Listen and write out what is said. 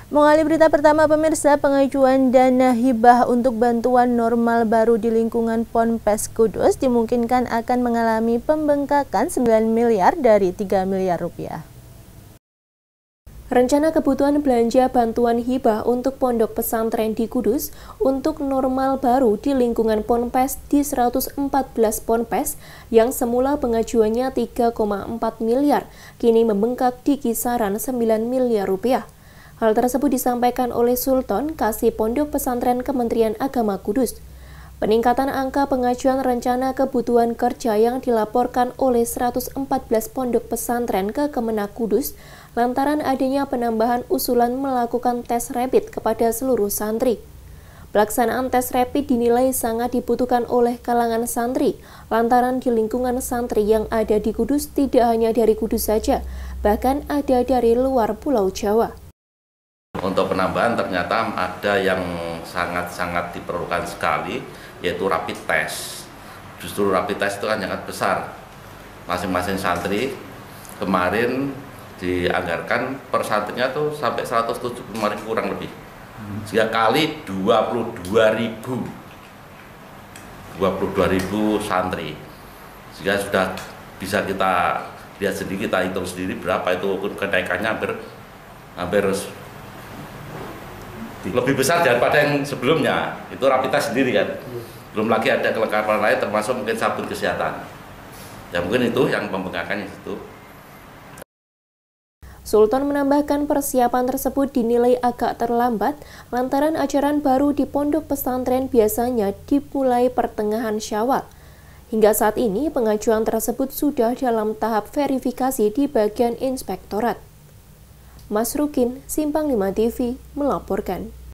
Mengawali berita pertama pemirsa, pengajuan dana hibah untuk bantuan normal baru di lingkungan Ponpes Kudus dimungkinkan akan mengalami pembengkakan 9 miliar dari 3 miliar rupiah. Rencana kebutuhan belanja bantuan hibah untuk pondok pesantren di Kudus untuk normal baru di lingkungan Ponpes di 114 Ponpes yang semula pengajuannya 3,4 miliar, kini membengkak di kisaran 9 miliar rupiah. Hal tersebut disampaikan oleh Sultan Kasih Pondok Pesantren Kementerian Agama Kudus. Peningkatan angka pengajuan rencana kebutuhan kerja yang dilaporkan oleh 114 pondok pesantren ke Kemenak Kudus lantaran adanya penambahan usulan melakukan tes rapid kepada seluruh santri. Pelaksanaan tes rapid dinilai sangat dibutuhkan oleh kalangan santri, lantaran di lingkungan santri yang ada di Kudus tidak hanya dari Kudus saja, bahkan ada dari luar Pulau Jawa. Untuk penambahan ternyata ada yang sangat-sangat diperlukan sekali, yaitu rapid test. Justru rapid test itu kan sangat besar. Masing-masing santri kemarin dianggarkan per santrinya tuh sampai 175.000 kurang lebih. Sehingga kali 22.000 santri. Sehingga sudah bisa kita lihat sendiri, kita hitung sendiri berapa itu kenaikannya hampir lebih besar daripada yang sebelumnya. Itu rapid test sendiri kan. Belum lagi ada kelengkapan lain termasuk mungkin sabun kesehatan. Ya mungkin itu yang pembengkakannya itu. Sultan menambahkan persiapan tersebut dinilai agak terlambat lantaran ajaran baru di pondok pesantren biasanya dimulai pertengahan Syawal. Hingga saat ini pengajuan tersebut sudah dalam tahap verifikasi di bagian inspektorat. Mas Rukin, Simpang 5 TV, melaporkan.